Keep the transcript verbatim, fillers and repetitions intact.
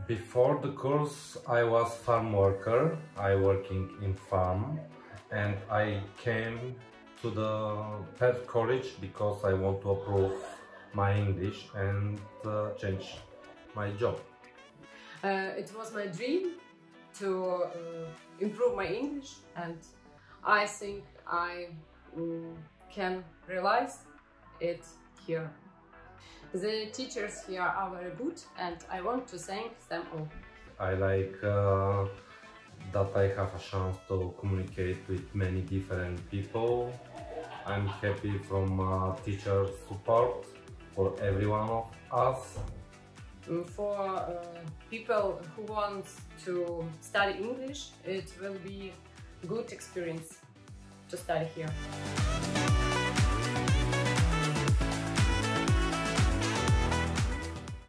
Before the course I was farm worker, I working in farm, and I came to the Perth College because I want to improve my English and uh, change my job. Uh, it was my dream to uh, improve my English, and I think I um, can realize it here. The teachers here are very good, and I want to thank them all. I like uh, that I have a chance to communicate with many different people. I'm happy from uh, teacher support for every one of us. For uh, people who want to study English, it will be a good experience to study here.